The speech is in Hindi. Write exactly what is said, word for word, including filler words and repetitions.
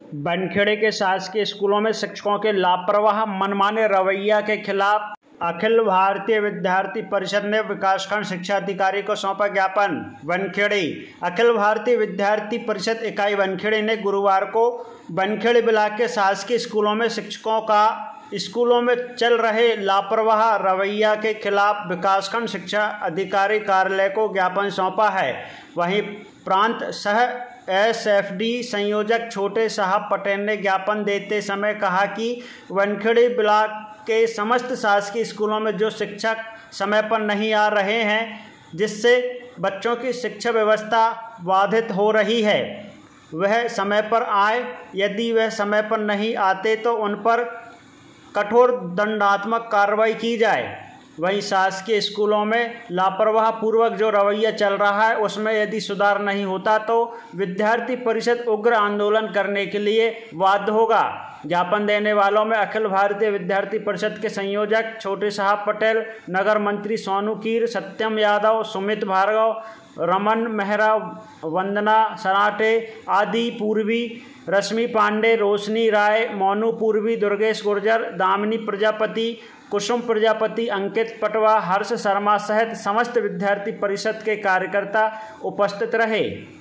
बनखेड़े के शासकीय स्कूलों में शिक्षकों के लापरवाह मनमाने रवैया के खिलाफ अखिल भारतीय विद्यार्थी परिषद ने विकासखंड शिक्षा अधिकारी को सौंपा ज्ञापन। बनखेड़े अखिल भारतीय विद्यार्थी परिषद इकाई बनखेड़े ने गुरुवार को बनखेड़े ब्लॉक के शासकीय स्कूलों में शिक्षकों का स्कूलों में चल रहे लापरवाह रवैया के खिलाफ विकासखंड शिक्षा अधिकारी कार्यालय को ज्ञापन सौंपा है। वहीं प्रांत सह एस एफ डी संयोजक छोटे साहब पटेल ने ज्ञापन देते समय कहा कि बनखेड़े ब्लॉक के समस्त शासकीय स्कूलों में जो शिक्षक समय पर नहीं आ रहे हैं, जिससे बच्चों की शिक्षा व्यवस्था बाधित हो रही है, वह समय पर आए। यदि वह समय पर नहीं आते तो उन पर कठोर दंडात्मक कार्रवाई की जाए। वहीं शासकीय स्कूलों में लापरवाह पूर्वक जो रवैया चल रहा है, उसमें यदि सुधार नहीं होता तो विद्यार्थी परिषद उग्र आंदोलन करने के लिए बाध्य होगा। ज्ञापन देने वालों में अखिल भारतीय विद्यार्थी परिषद के संयोजक छोटे साहब पटेल, नगर मंत्री सोनू कीर, सत्यम यादव, सुमित भार्गव, रमन मेहरा, वंदना सराटे आदि, पूर्वी, रश्मि पांडे, रोशनी राय, मोनू पूर्वी, दुर्गेश गुर्जर, दामिनी प्रजापति, कुसुम प्रजापति, अंकित पटवा, हर्ष शर्मा सहित समस्त विद्यार्थी परिषद के कार्यकर्ता उपस्थित रहे।